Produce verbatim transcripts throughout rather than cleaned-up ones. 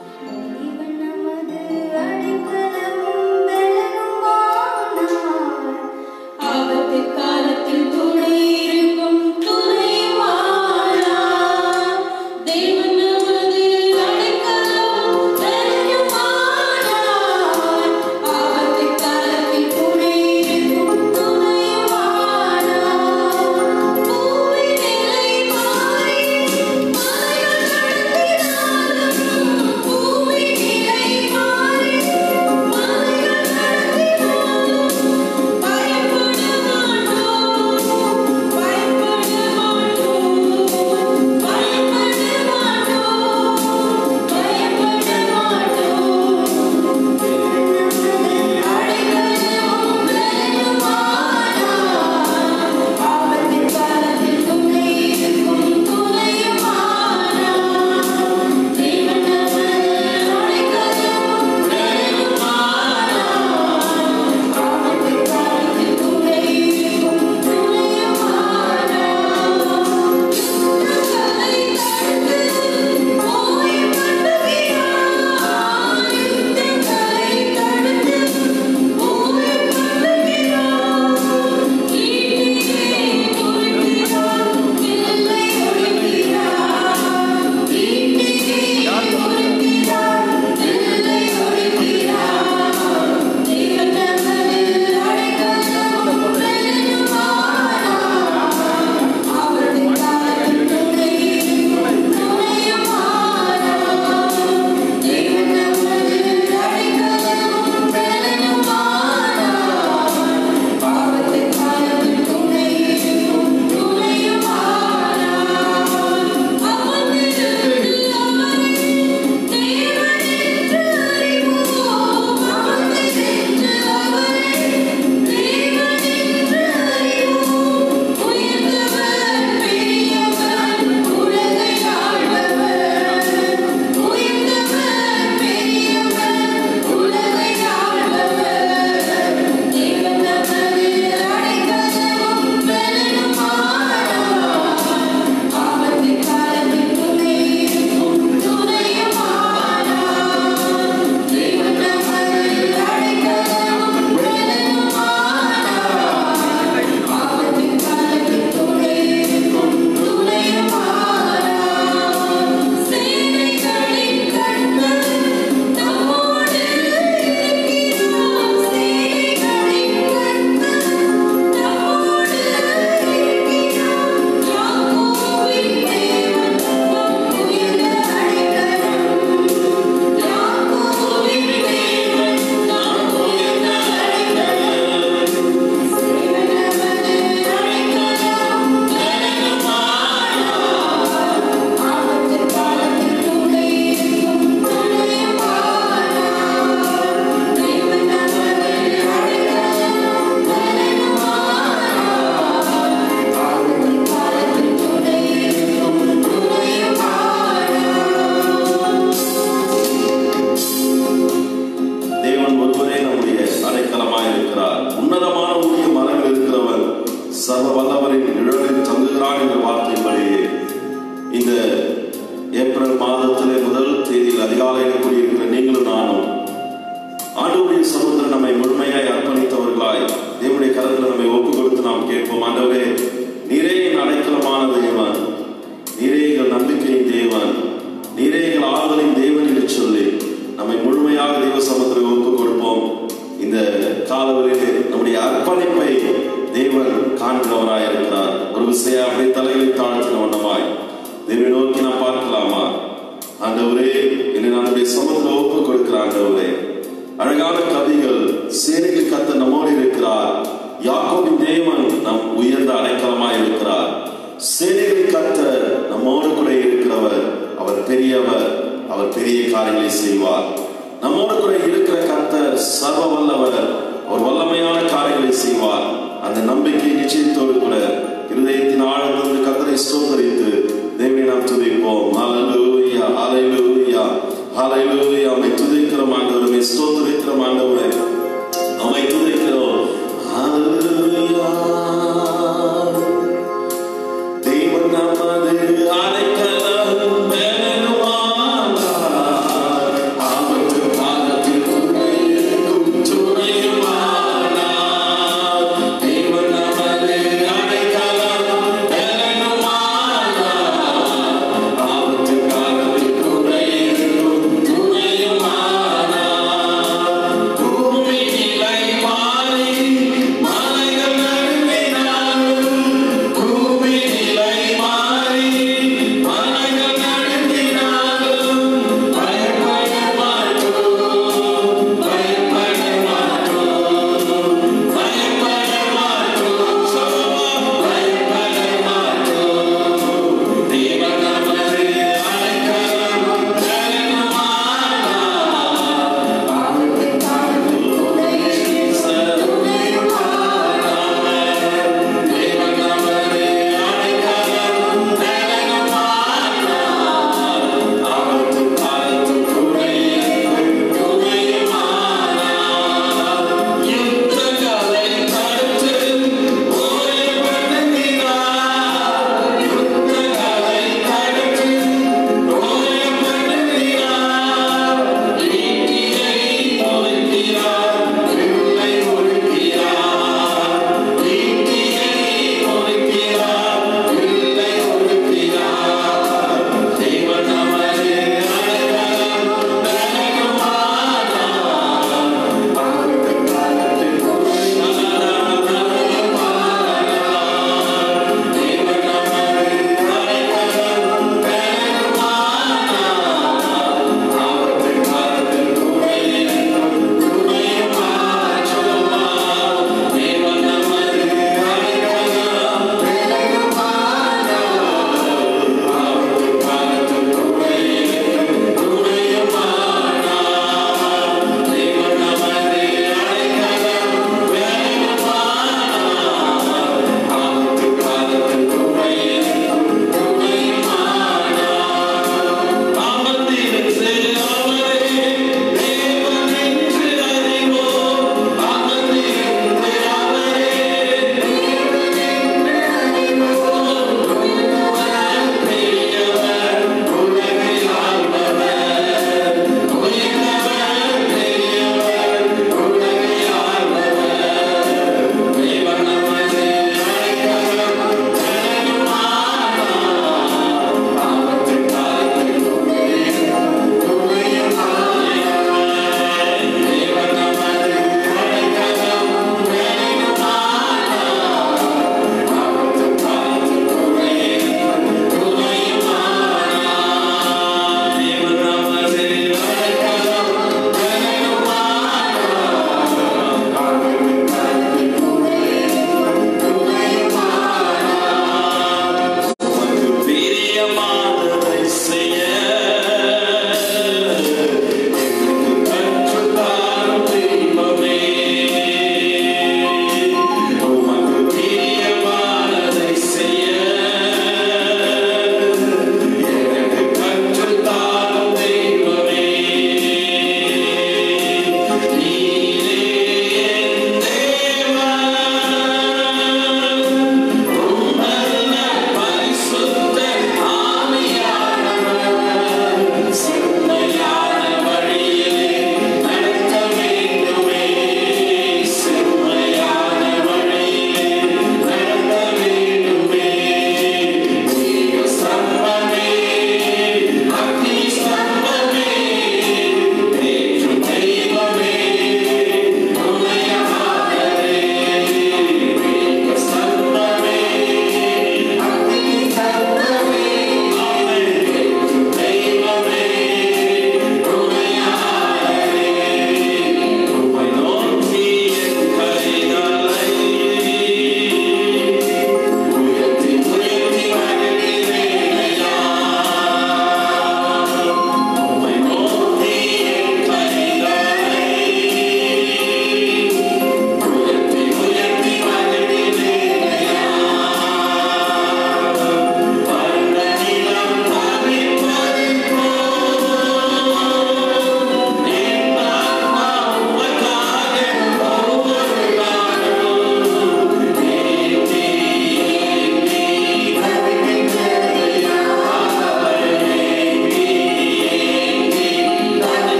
Amen.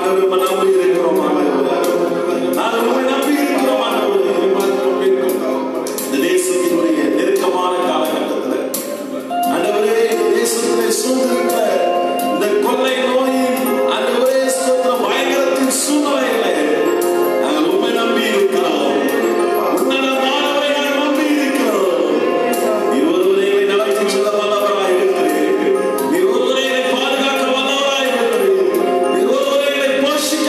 Worship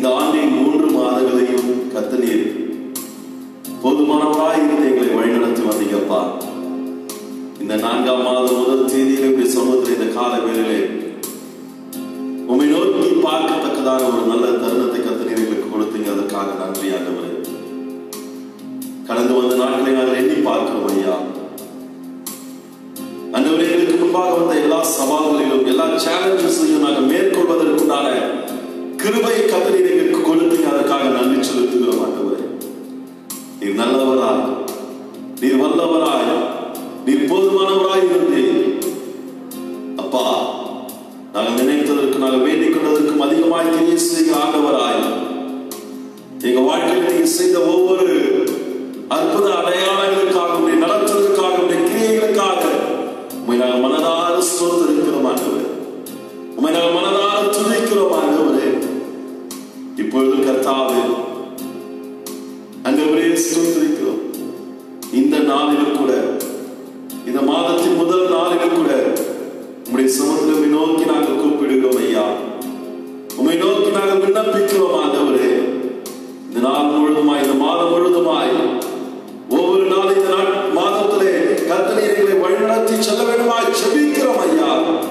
இந்த ஆண்டின் மூன்று மாதங்களையும் கர்த்தர் போதுமானவராய் இருந்து எங்களை வழிநடத்தி வந்தீங்கப்பா. இந்த நான்காம் மாதம் முதல் தேதியிலே இப்படி சமூகத்தில் இந்த கால வேளையிலே உம்மை நோக்கி பார்க்கத்தக்கதாக ஒரு நல்ல தருணத்தை கர்த்தர் எங்களுக்கு கொடுத்தீங்க. அதற்காக நன்றி ஆண்டவரே. கடந்து வந்த நாட்களை நாங்கள் எண்ணி பார்க்கிறோம் ஐயா. ஆண்டவரே, எங்களுக்கு முன்பாக வந்த எல்லா சவால்களிலும் எல்லா சேலஞ்சஸையும் நாங்கள் மேற்கொள்வதற்குண்டான கிருபையை கர்த்தர் எங்களுக்கு கொடுத்தீங்க. அதற்காக நன்றி செலுத்துகிறோம் ஆண்டவரே. நீர் நல்லவராய், நீர் வல்லவராய், நீர் போதுமானவராய் இருந்தீர் அப்பா. நாங்கள் நினைத்ததற்கு நாங்கள் வேண்டிக் கொண்டதற்கும் அதிகமாய் தெரிய செய்கிற ஆண்டவராய், எங்க வாழ்க்கையில் நீங்க செய்த ஒவ்வொரு அற்புத அடையாளங்களுக்காக, உடைய நடத்துவதற்காக, உடைய கிரியைகளுக்காக உம்மை நாங்கள் மனதார ஸ்தோத்திரிக்கிறோம் ஆண்டவரே. உம்மை நாங்கள் மனதார துதிக்கிறோம் ஆண்டவரே. இப்பொழுது கர்த்தாவே ஆண்டவரே ஸ்தோத்திரிக்கிறோம். இந்த நாளிலும் கூட, இந்த மாதத்தின் முதல் நாளிலும் கூட உம்முடைய சமூகத்தை நோக்கி நாங்கள் கூப்பிடுகிறோம் ஐயா. உம்மை நோக்கி நாங்கள் விண்ணப்பிக்கிறோம் ஆண்டவரே. இந்த நாள் முழுதுமாய், இந்த மாதம் முழுதுமாய், ஒவ்வொரு நாள் இந்த நாள் மாதத்திலே கர்த்தர் எங்களை வழிநடத்தி செல்ல வேண்டுமாய் ஜெபிக்கிறோம் ஐயா.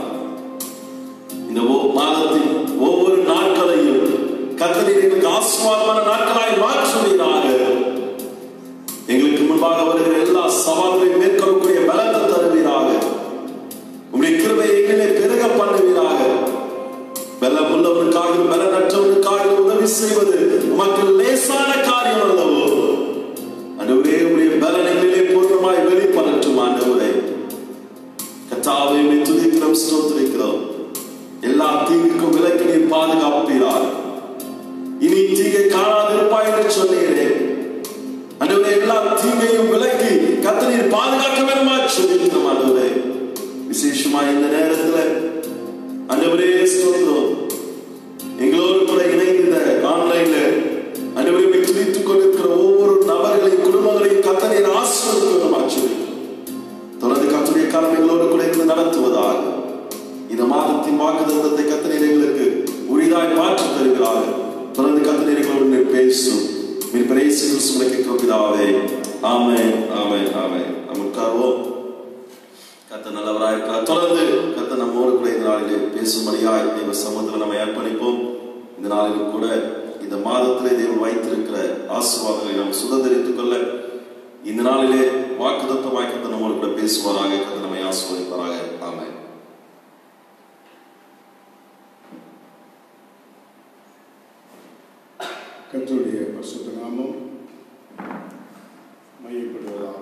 இந்த மாதத்தின் ஒவ்வொரு நாட்களையும் கர்த்தர் எங்களுக்கு ஆசீர்வாதமான நாட்களாய் மாற்றுவீராக. எங்களுக்கு முன்பாக வருகிற எல்லா சவால்களையும் மேற்கொள்ளக்கூடிய பலத்தை தருவீராக. உம்முடைய கிருபை எங்களை பெருக பண்ணுவீராக. பலம் உள்ளவனுக்காக பலனற்றவனுக்காக உதவி செய்வது உமக்கு லேசான காரியம் அல்லவோ ஆண்டவரே. உம்முடைய பலனைகளிலே பூர்ணமாய் வெளிப்படட்டும் ஆண்டவரே. கர்த்தாவே, உம்மை துதிக்கிறோம், ஸ்தோத்திரிக்கிறோம். எல்லா தீங்குக்கும் விலக்கி நீர் பாதுகாப்பீராக. இனி தீங்கை காணாதிருப்பாய் என்று சொன்னீரே ஆண்டவரே. எல்லா தீங்கையும் விலக்கி கர்த்தர் நீர் பாதுகாக்க வேண்டுமா ஜெபிக்கிறோம் ஆண்டவரே. விசேஷமா இந்த நேரத்தில் ஆண்டவரே ஸ்தோத்திரம். எங்களோடு கூட இணைந்த ஆன்லைன்ல ஆண்டவரே துதித்துக் கொண்டிருக்கிற ஒவ்வொரு நபர்களையும் குடும்பங்களையும் கர்த்தர் நீர் ஆசீர்வதிக்கணுமா ஜெபிக்கிறோம். தொடர்ந்து கர்த்தருடைய காலம் எங்களோடு கூட இருந்து நடத்துவதாக. இந்த மாதத்தின் வாக்குத்தத்தத்தை கர்த்தர் நீர் எங்களுக்கு உரிதாய் மாற்றி தருகிறார்கள். தொடர்ந்து கர்த்தர் நீர் எங்களோடு நீர் பேசும். நீர் பிரேசி கிறிஸ்துவை கேட்கிறோம் பிதாவே. ஆமென், ஆமென், ஆமென். நாம் உட்கார்வோம். கர்த்தர் நல்லவராய் இருக்கிறார். தொடர்ந்து கர்த்தர் நம்மோடு கூட இந்த நாளிலே பேசும்படியாய் தேவ சமூகத்தில் நம்ம அர்ப்பணிப்போம். இந்த நாளிலும் கூட இந்த மாதத்திலே தேவன் வைத்திருக்கிற ஆசீர்வாதங்களை நாம் சுதந்திரித்துக் கொள்ள இந்த நாளிலே வாக்குத்தத்தமாய் கர்த்தர் நம்மோடு கூட பேசுவாராக. கர்த்தர் நம்மை ஆசீர்வதிப்பாராக. ஆமென். கர்த்தருடைய பரிசுத்த நாமம் மையப்படுவதாக.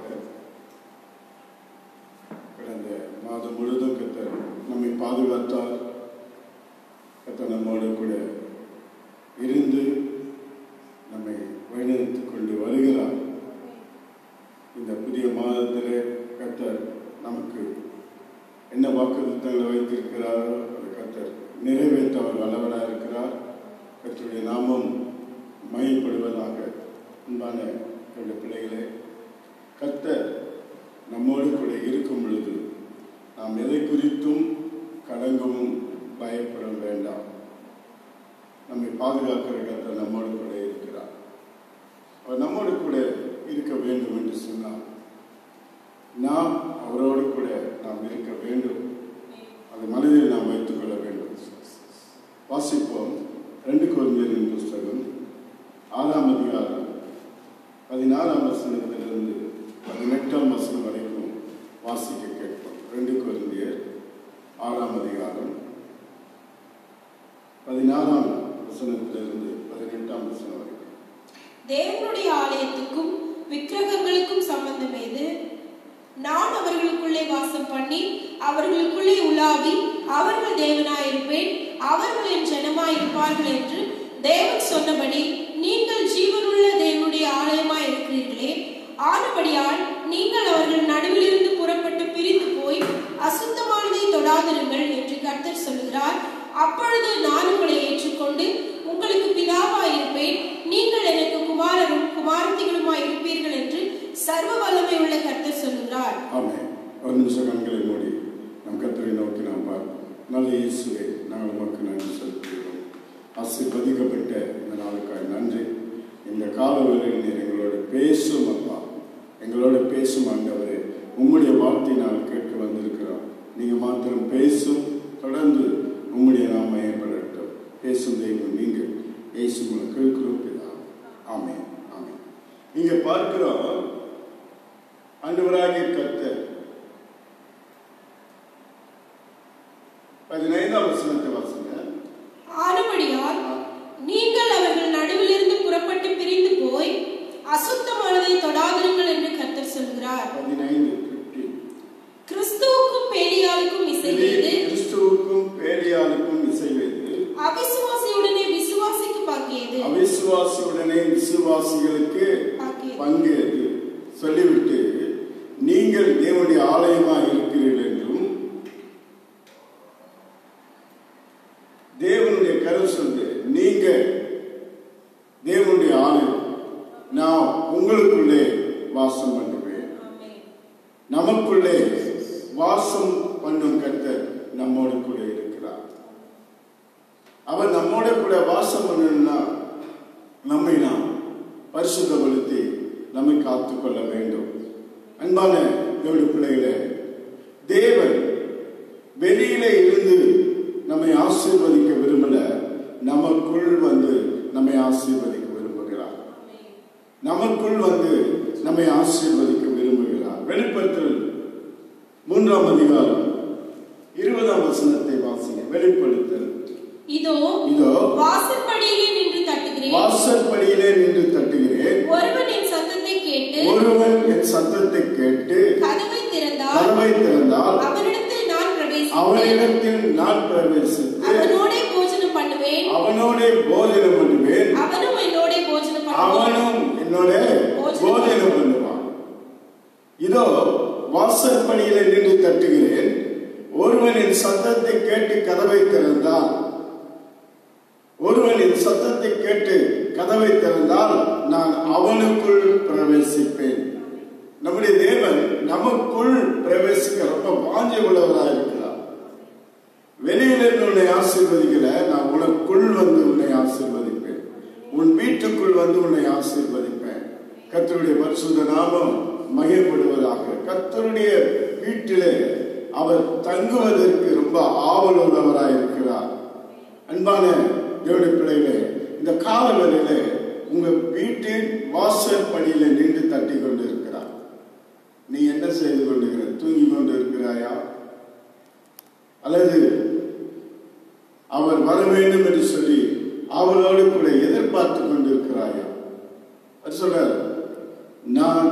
கடந்த மாதம் முழுவதும் கர்த்தர் நம்மை பாதுகாத்தார். கர்த்தர் நம்மோடு கூட இருந்து நம்மை வழிநடத்திக் கொண்டு வருகிறார். இந்த புதிய மாதத்திலே கர்த்தர் நமக்கு என்ன வாக்குத்தத்தங்களை வைத்திருக்கிறாரோ அதை கர்த்தர் நிறைவேற்ற அவர் வல்லவராக இருக்கிறார். கர்த்தருடைய நாமம் மையப்படுவதாக. அன்பான என்னுடைய பிள்ளைகளே, கர்த்தர் நம்மோடு கூட இருக்கும் பொழுது நாம் எதை குறித்தும் கலங்கவும் பயப்பட வேண்டாம். நம்மை பாதுகாக்கிற கர்த்தர் நம்மோடு கூட இருக்கிறார். அவர் நம்மோடு கூட இருக்க வேண்டும் என்று சொன்னார். நாம் அவரோடு கூட நாம் இருக்க வேண்டும். அதை மனதில் நாம் வைத்துக் கொள்ள வேண்டும். வாசிப்போம். ரெண்டு கொரிந்தியரின் புஸ்தகம் ஆறாம் அதிகாரம் பதினாறாம் வசனத்திலிருந்து பதினெட்டாம் வசனம் வரைக்கும் வாசிக்க கேட்போம். ரெண்டு கொரிந்தியர் ஆறாம் அதிகாரம் பதினாறாம் வசனத்திலிருந்து பதினெட்டாம் வசனம் வரைக்கும். தேவனுடைய ஆலயத்துக்கும் விக்கிரகங்களுக்கும் சம்பந்தம் ஏது? நான் அவர்களுக்குள்ளே வாசம் பண்ணி அவர்களுக்குள்ளே உலாவி அவர்கள் தேவனாயிருப்பேன், அவர்கள் என் ஜனமாயிருப்பார்கள் என்று தேவன் சொன்னபடி நீங்கள் ஜீவனுள்ள தேவனுடைய ஆலயமாய் இருக்கிறீர்களே. ஆனபடியால் நீங்கள் அவர்கள் நடுவிலிருந்து புறப்பட்டு பிரிந்து போய் அசுத்தமானதை தொடாதிருங்கள் என்று கர்த்தர் சொல்கிறார். அப்பொழுது நான் உங்களை ஏற்றுக்கொண்டு உங்களுக்கு பிதாவாயிருப்பேன், நீங்கள் எனக்கு குமாரரும் குமாரத்திகளுமாய் இருப்பீர்கள் என்று சர்வ வல்லமை உள்ள கர்த்தர் சொல்கிறார். ஆமென். ஒரு நிமிஷம் கண்களை மூடி நம் கர்த்தரை நோக்கி நாம் பார்ப்போம். நல்ல இயேசுவே, நாங்கள் உமக்கு நன்றி செலுத்துகிறோம். ஆசீர்வதிக்கப்பட்ட இந்த நாளுக்காக நன்றி. இந்த காலவெளியில் நீர் எங்களோட பேசும் அப்பா, எங்களோட பேசும் ஆண்டவரே, உம்முடைய வார்த்தை நான் கேட்க வந்திருக்கிறோம். நீங்கள் மாத்திரம் பேசும், தொடர்ந்து உம்முடைய நாம மையப்படட்டும். பேசும் தெய்வம் நீங்கள் இயேசு மூலம் கேட்கிறோம். ஆமென் ஆமென். இங்க பார்க்கிறோம், ஆண்டவராகிய கர்த்தர் பதினைந்தாம் வசனத்தை வாசிங்க. ஆனபடியால் நீங்கள் அவர்கள் நடுவிலிருந்து புறப்பட்டு பிரிந்து போய் அசுத்தமானதை தொடாதிருங்கள் என்று கர்த்தர் சொல்கிறார். பதினைந்து கிறிஸ்துவுக்கும் பேலியாளுக்கும் இசை வைத்து கிறிஸ்துவுக்கும் பேலியாளுக்கும் இசை வைத்து அவிசுவாசியுடனே விசுவாசிக்கு பங்கேது அவிசுவாசியுடனே விசுவாசிகளுக்கு பங்கேது சொல்லிவிட்டு, நீங்கள் தேவனுடைய ஆலயமாக இருக்கிறீர்கள் என்றும் தேவனுடைய கருத்து சொல்லு, நீங்க தேவனுடைய ஆலயம், நான் உங்களுக்குள்ளே வாசம் பண்ணுவேன். நமக்குள்ளே வாசம் பண்ணும் கர்த்தர் நம்மோடு கூட இருக்கிறார். அவர் நம்மோட கூட வாசம் பண்ணணும்னா நம்மை நாம் பரிசுத்தப்படுத்தி நம்மை காத்துக் கொள்ள வேண்டும். அன்பான தேவனுடைய பிள்ளைகளே, தேவன் வெளியிலே இருந்து நம்மை ஆசீர்வதிக்க விரும்பல, நமக்குள் வந்து நம்மை ஆசீர்வதிக்க விரும்புகிறார். நமக்குள் வந்து நம்மை ஆசீர்வதிக்க விரும்புகிறார். வெளிப்படுத்தல் மூன்றாம் அதிகாரம் இருபதாம் வசனத்தை வாசிங்க. வெளிப்படுத்தல், இதோ இதோ வாசற்படியிலே நின்று தட்டுகிறேன் வாசற்படியிலே நின்று தட்டுகிறேன் ஒருவன் என் சத்தத்தை கேட்டு ஒருவன் என் சத்தத்தை கேட்டு கதவை திறந்தால் கதவை திறந்தால் அவனிடத்தில் நான் பிரவேசித்து அவனிடத்தில் நான் பிரவேசித்து அவனோடே போஜனம் பண்ணுவேன் அவனோடே போஜனம் பண்ணுவேன் அவனும் என்னோடே போஜனம் பண்ணுவான் அவனும் என்னோட போஜனம் பண்ணுவான். இதோ வாசற்படியிலே நின்று தட்டுகிறேன், ஒருவன் என் சத்தத்தை கேட்டு கதவை திறந்தால் ஒருவன் என் சத்தத்தை கேட்டு கதவை திறந்தால் நான் அவனுக்குள் பிரவேசிப்பேன். நம்முடைய தேவன் நமக்குள் பிரவேசிக்க ரொம்ப வாஞ்சை உள்ளவராக இருக்கிறார். வெளியில உன்னை ஆசீர்வதிக்கல, நான் உனக்குள் வந்து உன்னை ஆசீர்வதிப்பேன். உன் வீட்டுக்குள் வந்து உன்னை ஆசீர்வதிப்பேன். கர்த்தருடைய பரிசுத்த நாமம் மகிமைப்படுவதாக. கர்த்தருடைய வீட்டிலே அவர் தங்குவதற்கு ரொம்ப ஆவல் உள்ளவராக இருக்கிறார். அன்பான தேவனுடைய பிள்ளைகளே, இந்த காலவெளியிலே உங்க வீட்டின் வாசல் படியில நின்று தட்டி கொண்டு இருக்கிறார். நீ என்ன செய்து கொண்டிருக்கிற? தூங்கி கொண்டு இருக்கிறாயா? அல்லது அவர் வர வேண்டும் என்று சொல்லி அவளோடு கூட எதிர்பார்த்து கொண்டிருக்கிறாயா? அது சொல்ற, நான்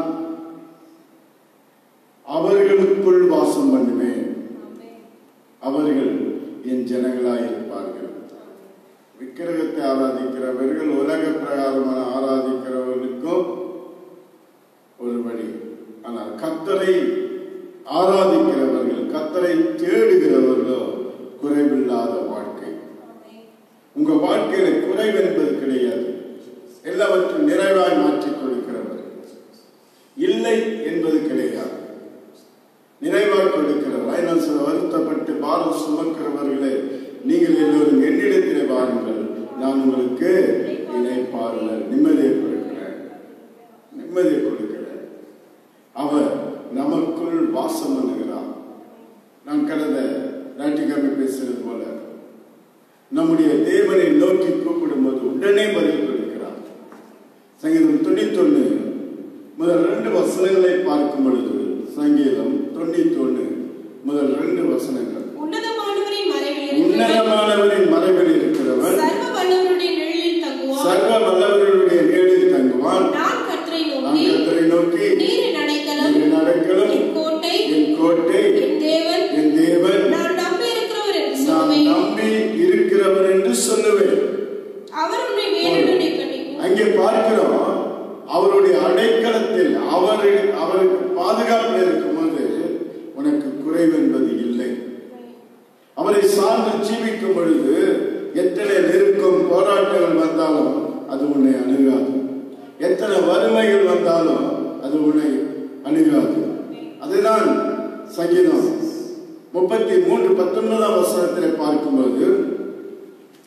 அவர்களுக்குள் வாசம் பண்ணுவேன், அவர்கள் என் ஜனங்களாய் இருப்பார்கள். விக்கிரகத்தை ஆராதிக்கிறவர்கள் உலக பிரகாரமான ஆராதிக்கிறவர்களுக்கும் ஒரு வழி. ஆனால் கர்த்தரை ஆராதிக்கிறவர்கள், கர்த்தரை தேடுகிறவர்களோ குறைவில்லாத வாழ்க்கை. உங்க வாழ்க்கையில குறைவு என்பது கிடையாது. எல்லாவற்றையும் நிறைவாய் மாற்றிக் கொடுக்கிறவர். இல்லை என்பது கிடையாது. நிறைவாய் கொடுக்கிறவர். நான் சில வருத்தப்பட்டு பாரம் சுமக்கிறவர்களே, நீங்கள் எல்லோரும் என்னிடத்திலே வாருங்கள், நான் உங்களுக்கு இளைப்பாறுதல், நிம்மதியை கொடுக்கிறேன், நிம்மதியை கொடுக்கிறேன். அவர் நமக்குள் வாசம் பண்ணுகிறார். நான் கடந்த ஞாயிற்றுக்கிழமை பேசுறது போல நம்முடைய தேவனை நோக்கி கூப்பிடும் போது உடனே பதில் கொடுக்கிறார். சங்கீதம் தொண்ணூத்தி ஒண்ணு முதல் ரெண்டு வசனங்களை பார்க்கும் பொழுது, சங்கீதம் தொண்ணூத்தி ஒண்ணு முதல் ரெண்டு வசனங்கள், உன்னதமானவரின் மறைவில் உன்னதமானவரின் மறைவில் இருக்கிறவர் சர்வ வல்லவருடைய நிழலில் தங்குவான், சர்வ வல்லவருடைய நிழலில் தங்குவான். நான் கர்த்தரை நோக்கி, கர்த்தரை நோக்கி, நீர் என் அடைக்கலம், என் அடைக்கலம், என் கோட்டை, என் கோட்டை, என் தேவன், என் தேவன், நான் நம்பி இருக்கிறவர் என்று நான் சொல்லுவேன். நம்பி இருக்கிறவர் என்று சொல்லுவேன். அவர் உன்னை வேண்டுமென்றே கண்டிக்கும். அங்கே பார்க்கிறோம், அவருடைய அடைக்கலத்தில் அவர் அவருக்கு பாதுகாப்பு இருக்கும்போது உனக்கு குறைவு என்பது இல்லை. அவரை சார்ந்து ஜீவிக்கும் பொழுது எத்தனை நெருக்கம் போராட்டங்கள் வந்தாலும் அது உன்னை அணுகாது. எத்தனை வறுமைகள் வந்தாலும் அது உன்னை அணுகாது. அதுதான் சங்கீதம் முப்பத்தி மூன்று பத்தொன்பதாம் வசனத்தில் பார்க்கும்போது,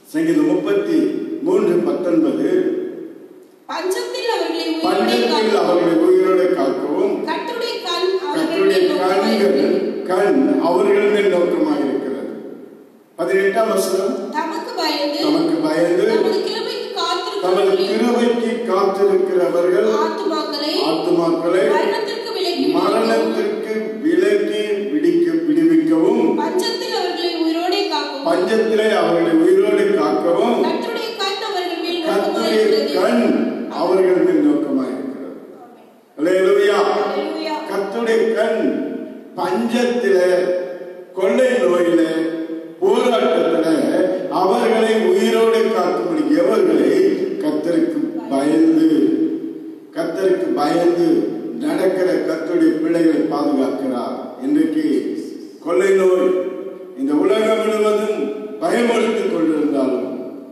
சங்கீதம் முப்பத்தி மூன்று பத்தொன்பது பஞ்சத்தில் அவர்களை பஞ்சத்தில் அவர்களை உயிரோடு காக்கவும் கர்த்தருடைய கண் கர்த்தருடைய கண்கள் கண் அவர்கள் மேல் நோக்கமாக இருக்கிறது. பதினெட்டாம் வசனம் தமக்கு பயந்து தமக்கு பயந்து தமது கிருபைக்கு தமது காத்திருக்கிறவர்களை கிருபைக்கு காத்திருக்கிறவர்கள் ஆத்துமாக்களை ஆத்துமாக்களை மரணத்திற்கு விலக்கி மரணத்திற்கு விலக்கி விடிக்க விடுவிக்கவும் பஞ்சத்தில் அவர்களை உயிரோடே காக்கவும் பஞ்சத்திலே அவர்களை உயிரோடு காக்கவும் கர்த்தருடைய கண் அவர்கள் மேல் கர்த்தருடைய நோக்கமாயிருக்கிறது. கண் அவர்கள் மேல் நோக்கமாக இருக்கிறது. அல்லேலூயா. அல்லேலூயா. கர்த்தருடைய கண் பஞ்சத்திலே கொள்ளை நோயில போராட்டத்தில அவர்களை உயிரோடு காக்கும்படி எவர்களை கர்த்தருக்கு பயந்து கர்த்தருக்கு பயந்து நடக்கிற கர்த்தருடைய பிள்ளைகளை பாதுகாக்கிறார். இன்றைக்கு கொள்ளை நோய் இந்த உலகம் முழுவதும் பயமுறுத்திக் கொண்டிருந்தாலும்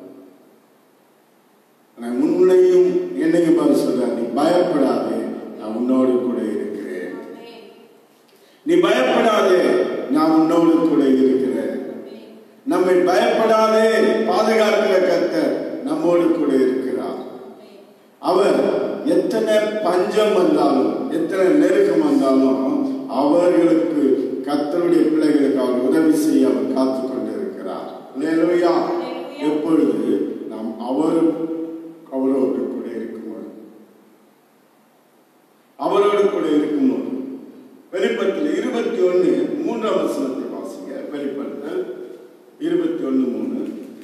உன்னையும் என்னையும் பார்த்து சொல்றார், நீ பயப்படாதே, நான் உன்னோடு கூட இருக்கிறேன். நீ பயப்படாதே, நான் உன்னோடு கூட இருக்கிறேன். நம்மை பயப்படாதே பாதுகாக்கிற கர்த்தர் நம்மோடு கூட இருக்கிறார். அவர் எத்தனை பஞ்சம் வந்தாலும் எத்தனை நெருக்கம் வந்தாலும் அவர்களுக்கு கர்த்தருடைய பிள்ளைகளுக்கு அவர் உதவி செய்ய அவர் காத்து கொண்டிருக்கிறார். அல்லேலூயா. எப்பொழுது நாம் அவர் அவரோடு கூட இருக்கும்போது அவரோடு கூட இருக்கும்போது வெளிப்படுத்தல் இருபத்தி ஒன்னு மூன்றாம் வசனத்தை வாசிங்க. வெளிப்படுத்தல் இருபத்தி ஒன்னு மூணு.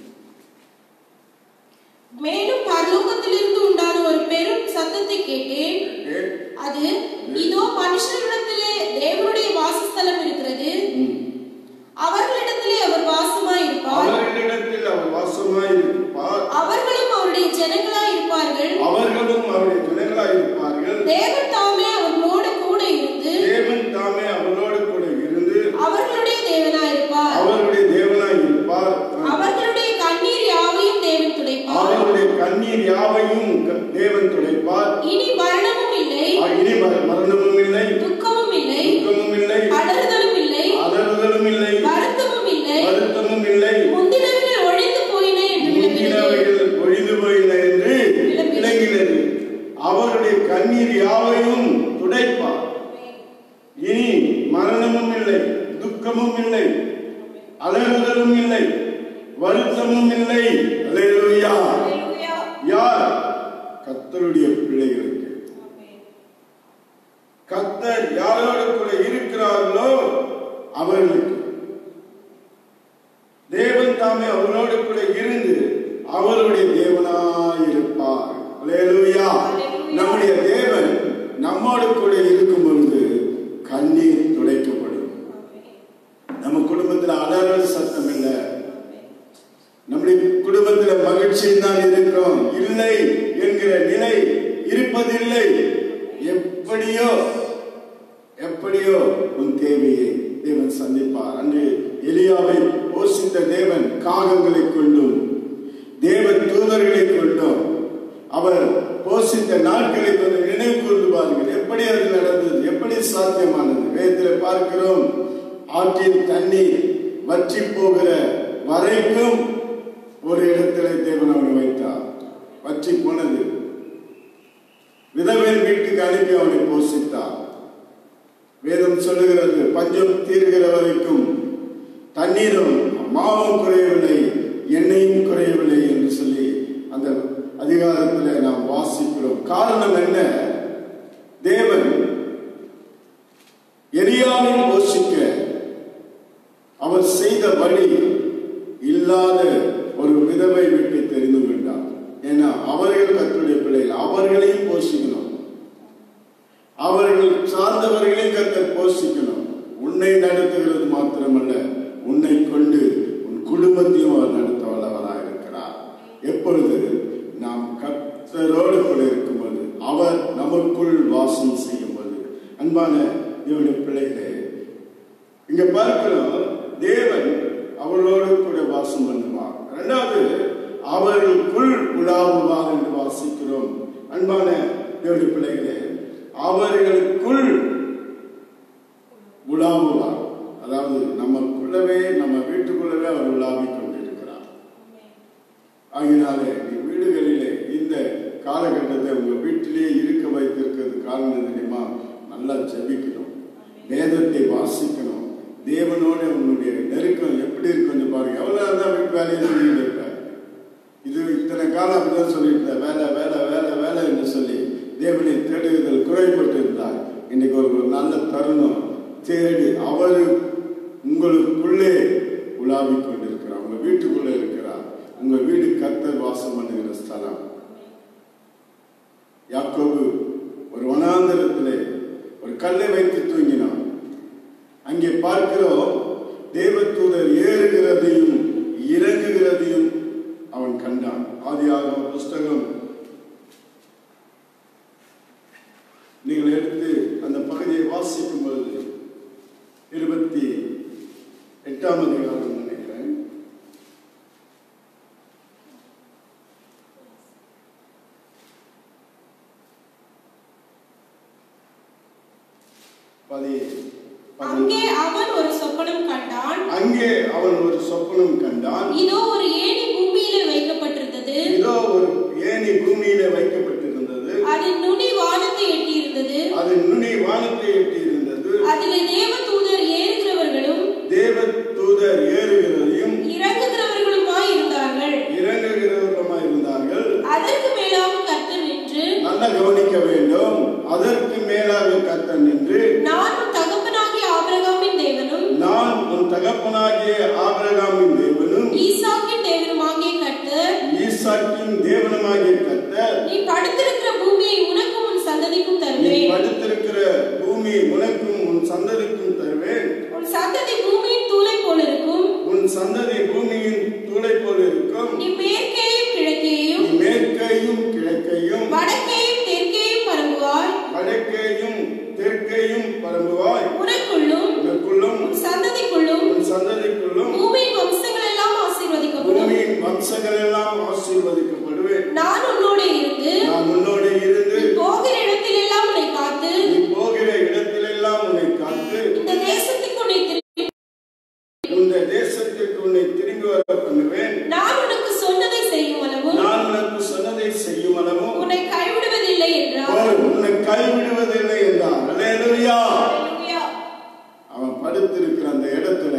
மேலும் பரலோகத்திலிருந்து உண்டான ஒரு பெரும் சத்தத்தை கேட்டேன். அது இதோ மனுஷரிடத்திலே தேவனுடைய வாசஸ்தலம் இருக்கிறது, அவர்களிடத்திலே அவர் வாசமாய் இருப்பார், அவர்களிடத்தில் அவர் வாசமாய் இருப்பார், அவர்களும் அவருடைய ஜனங்களாய் இருப்பார்கள், அவர்களும் அவருடைய ஜனங்களாய் இருப்பார்கள். தேவன் தாமே அவர்களோடு கூட இருந்து தேவன் தாமே அவர்களோடு கூட இருந்து அவர்களுடைய தேவனாய் இருப்பார், அவர்களுடைய தேவனாய் இருப்பார். அவர்களுடைய கண்ணீர் யாவையும் தேவன் துடைப்பார், அவர்களுடைய கண்ணீர் யாவையும் தேவன் துடைப்பார். இனி மரணமும் இல்லை, இனி மரணமும் இல்லை, துக்கமும் இல்லை, துக்கமும் இல்லை, அலறுதலும் இல்லை, அலறுதலும் இல்லை, வருத்தமும் இல்லை, வருத்தமும் இல்லை, முந்தினவைகள் ஒழிந்து போயின என்று முந்தினவைகள் ஒழிந்து போயின என்று விளங்கினது. அவருடைய கண்ணீர் யாவையும் துடைப்பார். இனி மரணமும் இல்லை, துக்கமும் இல்லை, அலறுதலும் இல்லை, வருத்தமும் இல்லை. அல்லேலூயா. யார்? கர்த்தருடைய பிள்ளைகளுக்கு. கர்த்தர் யாரோடு கூட இருக்கிறார்களோ அவர்களுக்கு தேவன் தாமே அவர்களோடு கூட இருந்து அவருடைய தேவனாய் இருப்பார். அல்லேலூயா. நம்முடைய தேவன் நம்மோடு கூட இருக்கும் பொழுது கண்ணீர் துடைக்கப்படும். நம்ம குடும்பத்தில் அலறல் சத்தம் இல்லை, நம்முடைய குடும்பத்தில் மகிழ்ச்சியில் தான் இருக்கிறோம் இல்லை என்கிற நிலை இருப்பதில்லை. எப்படியோ எப்படியோ உன் தேவையை தேவன் சந்திப்பார். அன்று எலியாவை போஷித்த தேவன் காகங்களை கொண்டும் தேவ தூதர்களை கொண்டும் அவர் போஷித்த நாட்களை கொஞ்சம் நினைவு கூர்ந்து பாருங்கள். எப்படி அது நடந்தது, எப்படி சாத்தியமானது. வேதத்தில் பார்க்கிறோம், ஆற்றின் தண்ணீர் வற்றி போகிற வரைக்கும் ஒரு இடத்துல தேவன் அவனை வைத்தார். வற்றி போனது. விதவையின் வீட்டுக்கு அனுப்பி அவனை போஷித்தார். வேதம் சொல்லுகிறது, பஞ்சம் தீர்கிற வரைக்கும் தண்ணீரும் மாவும் குறையவில்லை, எண்ணெயும் குறையவில்லை என்று சொல்லி அந்த அதிகாரத்தில் நாம் வாசிக்கிறோம். காரணம் என்ன? தேவன் எலியாவை போஷிக்க அவர் செய்த வழி இல்லாத ஒரு விதவை வீட்டை தெரிந்து கொண்டார். ஏன்னா அவர்கள் கர்த்தருடைய பிள்ளைகள், அவர்களையும் போஷிக்கணும், அவர்கள் சார்ந்தவர்களையும் கர்த்தர் போஷிக்கணும். உன்னை நடத்துகிறது மாத்திரமல்ல, உன்னை கொண்டு உன் குடும்பத்தையும் அவர் நடத்த வல்லவராக இருக்கிறார். எப்பொழுது நாம் கர்த்தரோடு கூட இருக்கும்போது, அவர் நமக்குள் வாசம் செய்யும் போது. அன்பான தேவனுடைய பிள்ளைகளே, இங்க பார்க்கிறோம், தேவன் அவர்களோடு கூட வாசம் பண்ணுவார். இரண்டாவது, அவர்களுக்குள் உலாவுவார் என்று வாசிக்கிறோம். அன்பான தேவனுடைய பிள்ளைகளே, அவர்களுக்குள் உலாவுவார். அதாவது நமக்குள்ளவே, நம்ம வீட்டுக்குள்ளவே அவர் உலாவிக் கொண்டிருக்கிறார். அதனால நீ வீடுகளிலே இந்த காலகட்டத்தை உங்க வீட்டிலேயே இருக்க வைத்திருக்கிறது காரணம் தெரியுமா? நல்லா ஜெபிக்கணும், வேதத்தை வாசிக்கணும், தேவனோட உன்னுடைய நெருக்கம் எப்படி இருக்குன்னு பாருங்க. எவ்வளவுதான் வீட்டு வேலையை சொல்லிட்டு இருப்ப, இது இத்தனை காலம் அப்படிதான் சொல்லிட்டு வேலை வேலை வேலை வேலை என்று சொல்லி தேவனை தேடுதல் குறைபட்டு இருந்தார். இன்னைக்கு ஒரு நல்ல தருணம் தேடி அவரு உங்களுக்குள்ளே உலாவிக் கொண்டிருக்கிறார், உங்க வீட்டுக்குள்ளே இருக்கிறார். உங்க வீடு கர்த்தர் வாசம் பண்ணுகிற ஸ்தலம். யாக்கோபு ஒரு வனாந்தரத்திலே ஒரு கல்லை வைத்து தூங்கினான். அங்கே பார்க்கிறோம் தேவதூதர் ஏறுகிறதையும் இறங்குகிறதையும் அவன் கண்டான். ஆதியாகம புஸ்தகம் நீங்கள் எடுத்து அந்த பகுதியை வாசிக்கும் பொழுது இருபத்தி எட்டாம் அதிகாரம் நினைக்கிறேன். அங்கே அவன் ஒரு சொப்பனம் கண்டான். அங்கே அவன் ஒரு சொப்பனம் கண்டான். இதோ ஒரு ஏணி பூமியிலே வைக்கப்பட்டிருந்தது. இதோ ஒரு ஏணி பூமியிலே வைக்கப்பட்டிருந்தது. அதன் நுனி வானத்தை எட்டி இருந்தது. அதன் நுனி வானத்தை எட்டி இருந்தது. அதிலே தேவதூதர் ஏறுகிறவர்களும் தேவதூதர் ஏறுகிறதையும் இறங்குகிறவர்களுமாய் இருந்தார்கள். இறங்குகிறவர்களுமாய் இருந்தார்கள். அதற்கு மேலாக கர்த்தர் நின்று, நல்லா கவனிக்க வேண்டும், அதற்கு மேலாக கர்த்தர் நின்று, நான் உன் தகப்பனாகிய ஆபிரகாமின் தேவனும் நான் உன் தகப்பனாகிய ஆபிரகாமின் தேவனும் ஈசாக்கின் தேவனுமாகிய கர்த்தர், ஈசாக்கின் தேவனுமாகிய கர்த்தர், நீ படுத்திருக்கிற பூமியை உனக்கும் உன் சந்ததிக்கும் நீ தருவேன். படுத்திருக்கிற பூமியை உனக்கும் உன் சந்ததிக்கும் தருவேன். உன் சந்ததி பூமியின் தூளை போல இருக்கும். உன் சந்ததி பூமியின் தூளை போல இருக்கும். நீ மேற்கேயும் கிழக்கேயும் நீ மேற்கையும் கிழக்கையும் வடக்கேயும் தெற்கேயும் பரம்புவாய். வடக்கையும் தெற்கையும் பரம்புவாய். உனக்குள்ளும் உனக்குள்ளும் உன் சந்ததிக்குள்ளும் உன் சந்ததிக்குள்ளும் பூமியின் வம்சங்கள் எல்லாம் ஆசீர்வதிக்கப்படும். பூமியின் வம்சங்கள் எல்லாம் ஆசீர்வதிக்கப்படுவேன். நான் உன்னோட இருந்து நான் உன்னோட இருந்து நீ போகிற இடத்திலெல்லாம் உன்னை காத்து, நீ போகிற இடத்திலெல்லாம் உன்னை காத்து, இந்த தேசத்துக்கு உன்னை திருப்பி இந்த தேசத்திற்கு உன்னை திரும்பி வர பண்ணுவேன். நான் உனக்கு சொன்னதை செய்யும் அளவும் நான் உனக்கு சொன்னதை செய்யும் அளவும் உன்னை கைவிடுவதில்லை என்றார். உன்னை கைவிடுவதில்லை என்றார். அல்லேலூயா. அல்லேலூயா. அவன் படுத்திருக்கிற அந்த இடத்துல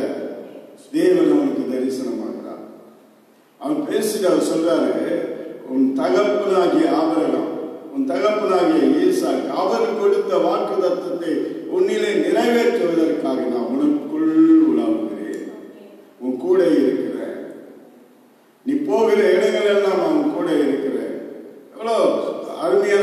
தேவன் அவனுக்கு தரிசனமாகிறார். அவன் பேசிட்டு அவர் சொல்றாரு, உன் தகப்பனாகிய ஆபிரகாம், உன் தகப்பனாகிய ஈசாக் அவர் கொடுத்த வாக்குத்தத்தத்தை உன்னிலே நிறைவேற்றுவதற்காக நான் உனக்குள் உலாவுகிறேன், உன் கூட இருக்கிறேன். நீ போகிற இடங்கள் எல்லாம் அவன் கூட இருக்கிறேன். எவ்வளோ அருமையான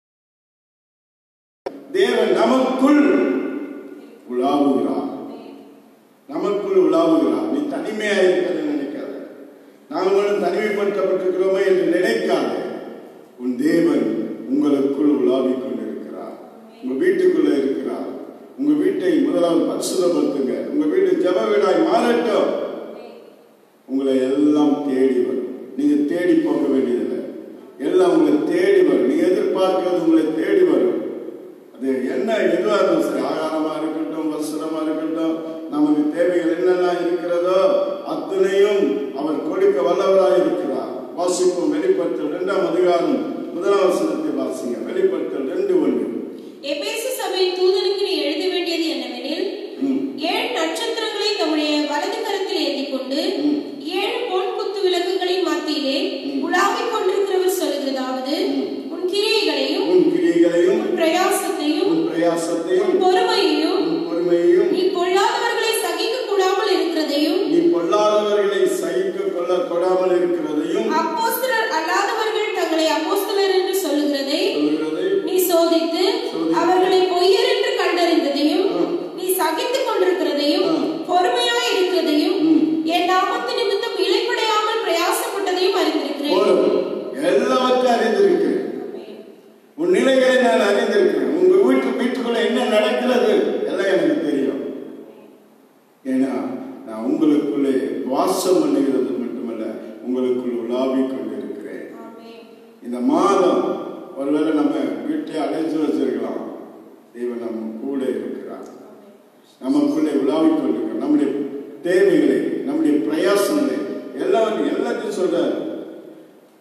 தேவன் நமக்குள் உலாவுகிறார், நமக்குள் உலாவுகிறார். நீ தனிமையா இருக்கிறது நினைக்காத, நாங்களும் தனிமைப்படுத்தப்பட்டிருக்கிறோமே என்று நினைக்காத. உன் தேவன் உங்களுக்குள் உலாவிக் கொண்டிருக்கிறார், உங்க வீட்டுக்குள்ள இருக்கிறார். உங்க வீட்டை முதலாவது பரிசுத்தப்படுத்துங்க. உங்க வீடு ஜெப வீடாய் மாறட்டும். உங்களை எல்லாம் தேடி வரும். நீங்க தேடி போக வேண்டியதில்லை, எல்லாம் உங்களை தேடி வரும். நீங்க எதிர்பார்க்கிறது உங்களை தேடி வரும். அது என்ன எதுவா இருந்தாலும் சரி, ஆகாரமா இருக்கட்டும், வஸ்திரமா இருக்கட்டும், நமக்கு தேவைகள் என்னெல்லாம் இருக்கிறதோ அத்தனையும் அவர் கொடுக்க வல்லவராய் இருக்கிறார். வாசிப்போம் வெளிப்படுத்தல் இரண்டாம் அதிகாரம் முதலாம் வசனத்தை வாசிங்க. வெளிப்படுத்தல் ரெண்டு ஒன்று. எபேசு சபையின் தூதனுக்கு நீ எழுத வேண்டியது என்னவெனில், ஏழு நட்சத்திரங்களை தம்முடைய வலது கரத்தில் ஏந்தி கொண்டு ஏழு பொன் குத்து விளக்குகளின் மத்தியிலே உலாவிக் கொண்டிருக்கிறவர் சொல்லுகிறதாவது, உன் கிரியைகளையும் உன் கிரியைகளையும் உன் பிரயாசத்தையும் உன் பிரயாசத்தையும் உன் பொறுமையையும் உன் பொறுமையையும் நீ பொல்லாதவர்களை சகிக்க கூடாமல் இருக்கிறதையும் நீ பொல்லாதவர்களை சகிக்க கொள்ள கொடாமல் இருக்கிறதையும் அப்போஸ்தலர் அல்லாதவர்கள் தங்களை அப்போஸ்தலர் என்று சொல்லுகிறதை சொல்லுகிறதை நீ சோதித்து அவர்களை பொய்யர் என்று கண்டறிந்ததையும் நீ சகித்துக் கொண்டிருக்கிறதையும் பொறுமையாய் இருக்கிறதையும் என் நாமத்து நிமித்தம் இளைப்படையாமல் பிரயாசப்பட்டதையும் அறிந்திருக்கிறேன். எல்லாவற்றையும் அறிந்திருக்கிறேன். உன் நிலைகளை நான் அறிந்திருக்கிறேன். உங்க வீட்டு வீட்டுக்குள்ள என்ன நடக்கிறது எல்லாம் எனக்கு தெரியும். ஏன்னா நான் உங்களுக்குள்ளே வாசம் பண்ணுகிறது மட்டுமல்ல, உங்களுக்குள் உலாவிக் கொண்டிருக்கிறேன். இந்த மாதம் ஒருவேளை நம்ம வீட்டை அடைச்சு வச்சிருக்கலாம், தேவன் நம்ம கூட இருக்கிறார், நமக்குள்ளே உலாவிக் கொண்டிருக்கிறோம். நம்முடைய தேவைகளை, நம்முடைய பிரயாசங்களை எல்லாம் எல்லாத்தையும் சொல்றாரு.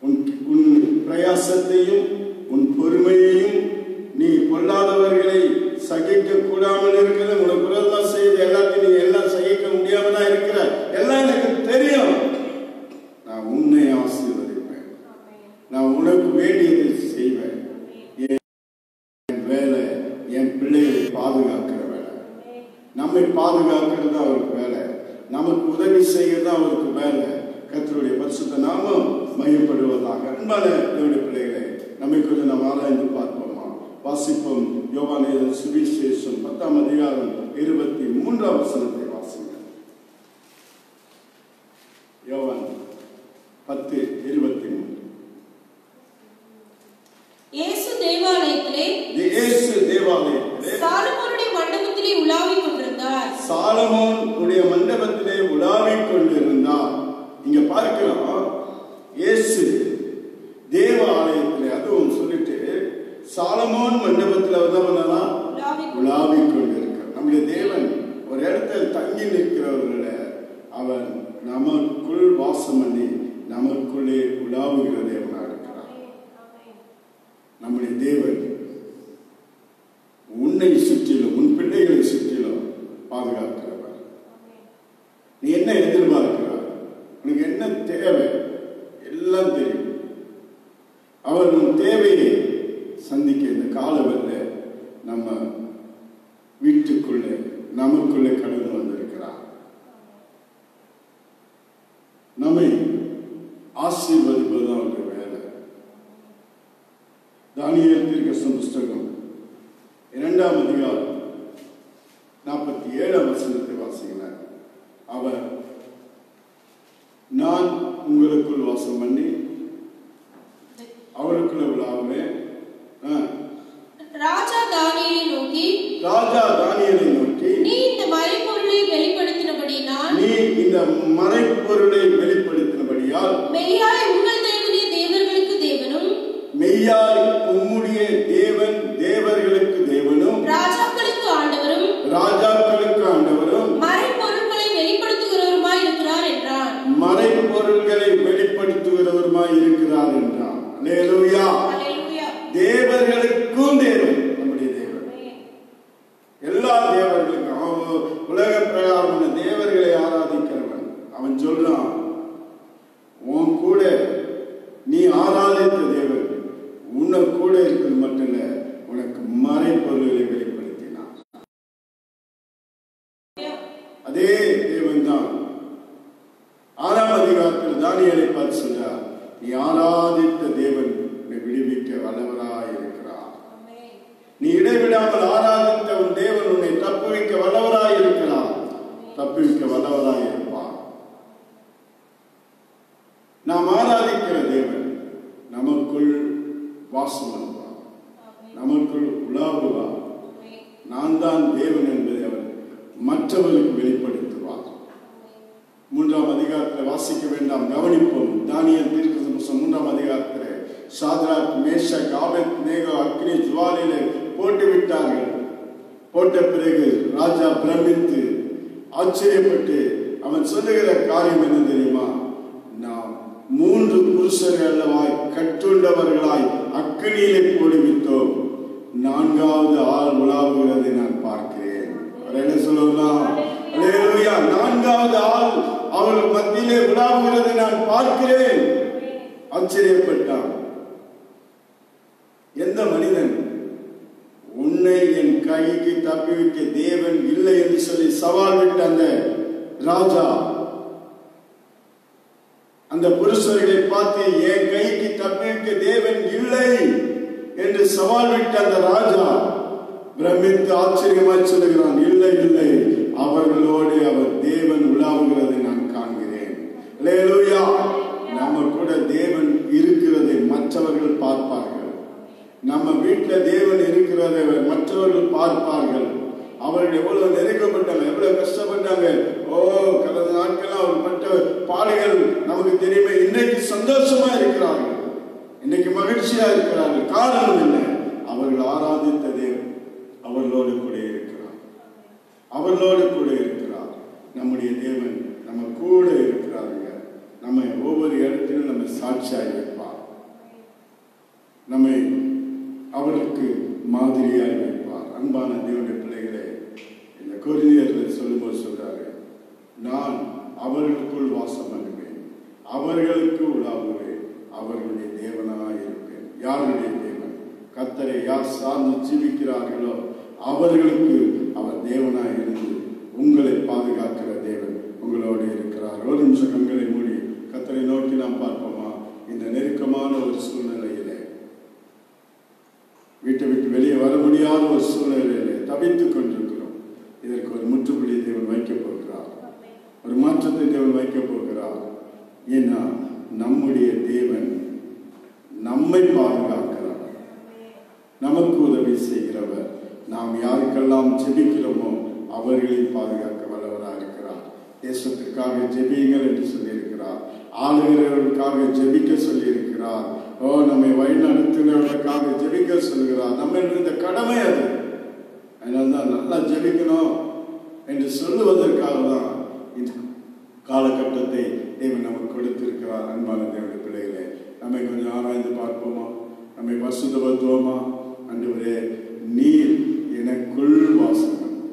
பிரயாசத்தையும் உன் பொறுமையையும் நீ பொல்லாதவர்களை சகிக்க கூடாமல் இருக்கிற உனக்கு விரோதம் செய்து எல்லாத்தையும் நீ எல்லாம் சகிக்க முடியாமலா இருக்கிற எல்லாம் எனக்கு தெரியும். நான் உன்னை ஆசீர்வதிப்பேன், நான் உனக்கு வேண்டியதை செய்வேன். என் வேலை என் பிள்ளைகளை பாதுகாக்கிற வேலை, நம்மை பாதுகாக்கிறது அவருக்கு வேலை, நமக்கு உதவி செய்கிறது அவருக்கு வேலை. கர்த்தருடைய பரிசுத்த நாமம் மையப்படுவதாக. அன்பான தேவனுடைய பிள்ளைகளை, நம்மை கொஞ்சம் நாம் ஆராய்ந்து பார்ப்போமா? வாசிப்போம். யோவான் எழுதின சுவிசேஷம் பத்தாம் அதிகாரம் இருபத்தி மூன்றாம் வசனத்தை வாசிங்க. யோவான் பத்து இருபத்தி மூன்று. இயேசு தேவாலயத்திலே இயேசு தேவாலயத்திலே சாலமோனுடைய மண்டபத்திலே உலாவிக் கொண்டிருந்தார். சாலமோனுடைய மண்டபத்திலே உலாவிக் கொண்டிருந்தார். இங்க பார்க்கிறோம், இயேசு தேவாலயத்திலே, அதுவும் சொல்லிட்டு சாலமோன் மண்டபத்தில் உலாவிக் கொண்டிருக்கிறார். நம்முடைய தேவன் ஒரு இடத்தில் தங்கி நிற்கிறவர்களை அவர் நமக்குள் வாசம் பண்ணி நமக்குள்ளே உலாவுகிற தேவனா இருக்கிறார். நம்முடைய தேவன் உன்னை சுற்றிலும் உன் பிள்ளைகளை சுற்றிலும் பாதுகாக்கிறவர். நீ என்ன எதிர்பார்க்கிறார், உனக்கு என்ன தேவை எல்லாம் தெரியும். அவர் உன் தேவையை சந்திக்க இந்த காலவல்ல நம்ம வீட்டுக்குள்ளே நமக்குள்ளே கடந்து வந்திருக்கிறார். நம்மை ஆசீர்வதிப்பதுதான் அவருடைய வேலை. தானியேல் தீர்க்கதரிசன புஸ்தகம் இரண்டாம் அதிகாரம் நாற்பத்தி ஏழாம் வசனத்தை வாசிக்கிறார். அவர் நான் உங்களுக்குள் வாசம் பண்ணி அவருக்குள்ள விழாவுவேன். ராஜா தானியேலை நோக்கி ராஜா தானியேலை நோக்கி நீ இந்த மறைபொருளை வெளிப்படுத்தினபடியால் நீ இந்த மறைபொருளை வெளிப்படுத்தினபடியால் மெய்யாய் உங்கள் தேவனே தேவர்களுக்கு தேவனும் மெய்யாய் உம்முடைய தேவன் தேவர்களுக்கு தேவனும் ராஜாக்களுக்கு ஆண்டவரும் ராஜாக்களுக்கு ஆண்டவரும் மறைபொருட்களை வெளிப்படுத்துகிறவருமாய் இருக்கிறார் என்றார். மறைபொருள்களை வெளிப்படுத்துகிறவருமாய் இருக்கிறார் என்றார். அல்லேலூயா. தேவர்களுக்கும் தேவன் நம்முடைய தேவன். எல்லா தேவர்களுக்கும் உலக பிரகாரமான தேவர்களை ஆராதிக்கிறவன். அவன் சொல்றான், உன் கூட நீ ஆராதித்த தேவன் உன்னை கூட இருக்கிறது மட்டும் இல்ல, உனக்கு மறைபொருள்களை வெளிப்படுத்தினான். அதே தேவன் தான் ஆறாம் அதிகாரத்தில் தானியேலை பார்த்து சொல்றார், நீ ஆராதித்த தேவன் உன்னை விடுவிக்க வல்லவராய் இருக்கிறார். நீ இடைவிடாமல் ஆராதித்த உன் தேவன் உன்னை தப்புவிக்க வல்லவராய் இருக்கிறார், தப்புவிக்க வல்லவராய் இருப்பார். நாம் ஆராதிக்கிற தேவன் நமக்குள் வாசம் பண்ணுவார், நமக்குள் உலாவுவார். நான் தான் தேவன் என்பதை அவர் மற்றவர்களுக்கு வெளிப்படுத்துவார். மூன்றாம் அதிகாரத்தில் வாசிக்க வேண்டாம், கவனிப்போம். தானியேல் தீர்க்கதரிசன புத்தகம் மூன்றாம் அதிகாரத்தில் சாத்ராக் மேஷக் ஆபேத்நேகோ அக்னி ஜுவாலையிலே போட்டு விட்டார்கள். போட்ட பிறகு ராஜா பிரமித்து ஆச்சரியப்பட்டு அவன் சொல்லுகிற காரியம் என்ன தெரியுமா? நாம் மூன்று புருஷர்கள் அல்லவாய் கட்டுண்டவர்களாய் அக்னியிலே போடுவித்தோம், நான்காவது ஆள் உலாவுகிறதை நான் பார்க்கிறேன். என்ன சொல்லலாம்? அல்லேலூயா. நான்காவது ஆள் அவர்கள் மத்தியிலே உலாவுகிறதை நான் பார்க்கிறேன். ஆச்சரியப்பட்டான். எந்த மனிதன் உன்னை என் கைக்கு தப்பிவிக்க தேவன் இல்லை என்று சொல்லி சவால் விட்ட அந்த ராஜா, அந்த புருஷர்களை பார்த்து என் கைக்கு தப்பிவிக்க தேவன் இல்லை என்று சவால் விட்ட அந்த ராஜா பிரமித்து ஆச்சரியமாய் சொல்லுகிறான், இல்லை இல்லை, அவர்களோடு அவர் தேவன் உலாவுகிறதை நான் காண்கிறேன். அல்லேலூயா. நம்ம கூட தேவன் இருக்கிறதை மற்றவர்கள் பார்ப்பார்கள். நம்ம வீட்டில் தேவன் இருக்கிறதை மற்றவர்கள் பார்ப்பார்கள். அவர்கள் எவ்வளவு நெருக்கப்பட்டாங்க, எவ்வளவு கஷ்டப்பட்டாங்க. ஓ, கடந்த நாட்கள் அவர் பட்ட பாடுகள் நமக்கு தெரியுமே. இன்னைக்கு சந்தோஷமா இருக்கிறார்கள், இன்னைக்கு மகிழ்ச்சியா இருக்கிறார்கள். காரணம் என்ன? அவர்கள் ஆராதித்த தேவன் அவர்களோடு கூட இருக்கிறார், அவர்களோடு கூட இருக்கிறார். நம்முடைய தேவன் நம்ம கூட இருக்கிறாருங்க. நம்ம ஒவ்வொரு இடத்திலும் நம்ம சாட்சியாக இருப்பார். நம்மை அவருக்கு மாதிரியாய் வைப்பார். அன்பான தேவனுடைய பிள்ளைகளே, இந்த கொரிந்தியர்கள் சொல்லும்போது சொல்றாரு, நான் அவர்களுக்குள் வாசம் பண்ணுவேன், அவர்களுக்கு உலாவுவேன், அவர்களுடைய தேவனாய் இருப்பேன். யாருடைய தேவன்? கர்த்தரை யார் சார்ந்து ஜீவிக்கிறார்களோ அவர்களுக்கு அவர் தேவனாய் இருந்து உங்களை பாதுகாக்கிற தேவன் உங்களோடு இருக்கிறார். ஒரு நிமிஷம் கண்களை மூடி கர்த்தரை நோக்கி நாம் பார்ப்போமா? இந்த நெருக்கமான ஒரு சூழ்நிலையிலே, வீட்டை விட்டு வெளியே வர முடியாத ஒரு சூழ்நிலையிலே தவித்துக் கொண்டிருக்கிறோம். இதற்கு ஒரு முற்றுப்புள்ளி தேவன் வைக்கப் போகிறார், ஒரு மாற்றத்தை தேவன் வைக்கப் போகிறார். ஏன்னா நம்முடைய தேவன் நம்மை பாதுகாக்கிறார், நமக்கு உதவி செய்கிறவர். நாம் யாருக்கெல்லாம் ஜெபிக்கிறோமோ அவர்களை பாதுகாக்க வல்லவராக இருக்கிறார். தேசத்திற்காக ஜெபியுங்கள் என்று சொல்லியிருக்கிறார். ஆளுகிறவர்களுக்காக ஜெபிக்க சொல்லியிருக்கிறார். ஓ நம்மை வழி நடத்துகிறவர்களுக்காக ஜெபிக்க சொல்கிறார். நம்ம இந்த கடமை அது. அதனால்தான் நல்லா ஜெபிக்கணும் என்று சொல்லுவதற்காக தான் இந்த காலகட்டத்தை தேவன் நமக்கு கொடுத்திருக்கிறார். அன்பான தேவனுடைய பிள்ளைகளே, நம்மை கொஞ்சம் ஆராய்ந்து பார்ப்போமா? நம்மை பரிசுத்தப்படுத்துவோமா? ஆண்டவரே, நீர் எனக்குள் வாசம்,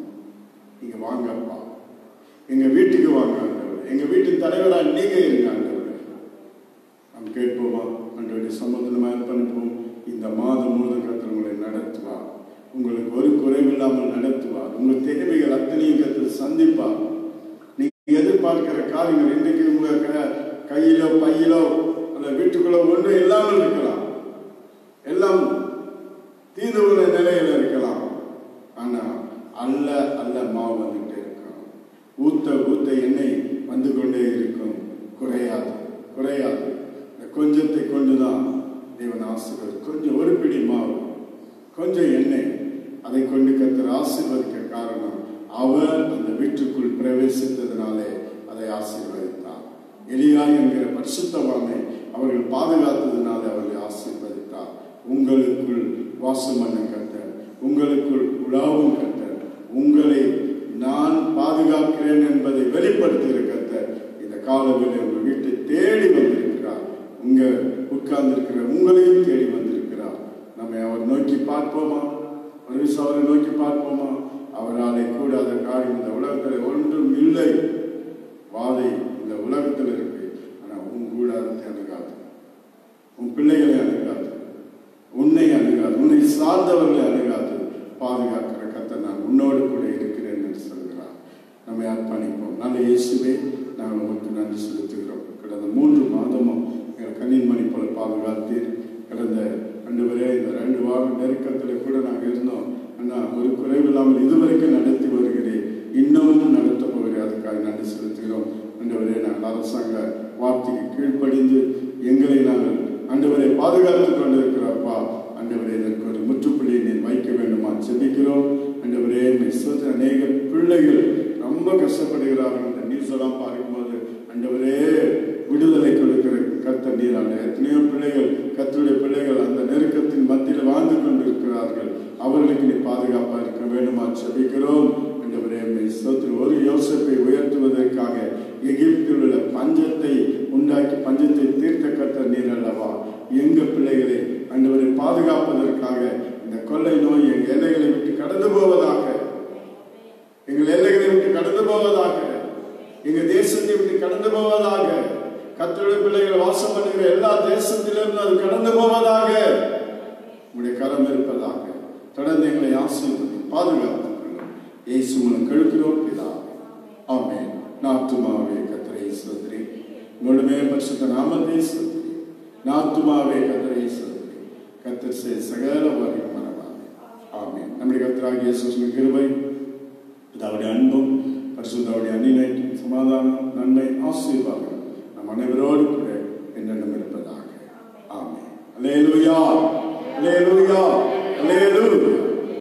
நீங்க வாங்கப்பா, எங்க வீட்டுக்கு வாங்க ஆண்டவரே, எங்க வீட்டின் தலைவரா நீங்க இருங்க ஆண்டவரே. நாம் கேட்போமா? ஆண்டவருடைய சம்பந்தமா அர்ப்பணிப்போம். இந்த மாதம் முழுவதும் கர்த்தர் உங்களை நடத்துவார், உங்களுக்கு ஒரு குறைவில்லாமல் நடத்துவார். உங்கள் தேவைகள் அத்தனையும் கர்த்தர் சந்திப்பார். நீங்க எதிர்பார்க்கிற காரியங்கள் இன்றைக்கு உங்க கையிலோ பையிலோ அல்ல வீட்டுக்குள்ள ஒன்றும் இல்லாமல் இருக்கலாம், எல்லாம் தீர்ந்து உள்ள நிலையில இருக்கலாம். ஆனா அல்ல அல்ல மாவு வந்துட்டே இருக்கும், ஊத்த ஊத்த எண்ணெய் வந்து கொண்டே இருக்கும், குறையாது குறையாது. இந்த கொஞ்சத்தை கொண்டுதான் தேவன் ஆசீர்வாதி. கொஞ்சம் ஒரு பிடி மாவு, கொஞ்சம் எண்ணெய், அதை கொண்டு கர்த்தர் ஆசீர்வதிக்க காரணம் அவர் அந்த வீட்டுக்குள் பிரவேசித்ததினாலே அதை ஆசீர்வதித்தார். எலியா என்கிற பரிசுத்தவானை அவர்கள் பாதுகாத்ததினாலே அவர்களை ஆசீர்வதித்தார். உங்களுக்குள் வாசம் பண்ண கர்த்தர், உங்களுக்குள் உலாவும் கர்த்தர், உங்களை நான் பாதுகாக்கிறேன் என்பதை வெளிப்படுத்துகிற கர்த்தர் இந்த காலங்களில் உங்கள் வீட்டை தேடி வந்திருக்கிறார். உங்க உட்கார்ந்திருக்கிற உங்களையும் தேடி வந்திருக்கிறார். நம்ம அவர் நோக்கி பார்ப்போமா? ஒரு விஷயம் அவரை நோக்கி பார்ப்போமா? அவராலே கூடாத காரியம் இந்த உலகத்தில் ஒன்றும் இல்லை. வாதை இந்த உலகத்தில் இருக்கு, ஆனா உன் கூடாரத்தை அணுகாது, உன் பிள்ளைகளை அணுகாது, உன்னை அணுகாது, உன்னை சார்ந்தவர்களை அணுகாது. பாதுகாக்கிற கர்த்தர் நான் உன்னோடு கூட இருக்கிறேன் என்று சொல்கிறார். நம்மை அர்ப்பணிப்போம். நல்ல இயேசுவே, நாங்கள் உங்களுக்கு நன்றி செலுத்துகிறோம். கடந்த மூன்று மாதமும் எங்கள் கண்ணின் மணி போல பாதுகாத்தீர். கடந்த ரெண்டு வரை இந்த ரெண்டு வாரம் நெருக்கத்தில் கூட நாங்கள் இருந்தோம். ஆனால் ஒரு குறைவில்லாமல் இதுவரைக்கும் நடத்தி வருகிறேன், இன்னமும் நடத்த போகிறேன். அதுக்காக நன்றி செலுத்துகிறோம். ஆண்டவரே, நாங்கள் அரசாங்க வார்த்தைக்கு கீழ்ப்படிந்து எங்களை நாங்கள் ஆண்டவரை பாதுகாத்துக் கொண்டிருக்கிறப்பா. ஆண்டவரே, இதற்கு ஒரு முற்றுப்புள்ளியை நீர் வைக்க வேண்டுமா ஜெபிக்கிறோம். ஆண்டவரே, அநேக பிள்ளைகள் ரொம்ப கஷ்டப்படுகிறார்கள். இந்த நியூஸ் எல்லாம் பார்க்கும்போது ஆண்டவரே, விடுதலை கொடுக்கிற கர்த்தர் நீர். ஆண்ட எத்தனையோ பிள்ளைகள், கர்த்தருடைய பிள்ளைகள் அந்த நெருக்கத்தின் மத்தியில் வாழ்ந்து கொண்டிருக்கிறார்கள். அவர்களுக்கு நீ பாதுகாப்பா இருக்க வேண்டுமா ஜெபிக்கிறோம். ஆண்டவரே, ஒரு யோசேப்பை உயர்த்துவதற்காக எகிப்தில் உள்ள பஞ்சத்தை உண்டாக்கி பஞ்சத்தை தீர்த்த கர்த்தர் நீர் அல்லவா. எங்க பிள்ளைகளை ஆண்டவரை பாதுகாப்பதற்காக இந்த கொள்ளை நோய் எங்கள் எல்லைகளை விட்டு கடந்து போவதாக, எங்கள் எல்லைகளை விட்டு கடந்து போவதாக, எங்க தேசத்தை விட்டு கடந்து போவதாக, கர்த்தருடைய பிள்ளைகள் வாசம் பண்ணுகிற எல்லா தேசத்திலிருந்து அது கடந்து போவதாக உங்களுடைய கரம் இருப்பதாக. தொடர்ந்து எங்களை ஆசீர்வதி பாதுகாத்துக் கொள்ளும். இயேசு மூலம் கெழுக்கிறோம் பிதாவே, ஆமென். நாத்துமாவே கர்த்தரை ஸ்தோத்திரி, உங்களுடைய பரிசுத்த நாமத்தை ஸ்தோத்திரி. நாத்துமாவே கர்த்தரை ஸ்தோத்திரி, கர்த்தர் செய்த சகல உபகாரங்களை மறவாதே. ஆமென். நம்முடைய கர்த்தராகிய இயேசுவின் கிருபை, பிதாவுடைய அன்பும் பரிசுத்தருடைய அன்னிலையும் சமாதானம் நன்மை ஆசீர்வாதம் நம் அனைவரோடு கூட என்னென்னும் இருப்பதாக. ஆமென். அல்லேலூயா, அல்லேலூயா, அல்லேலூயா.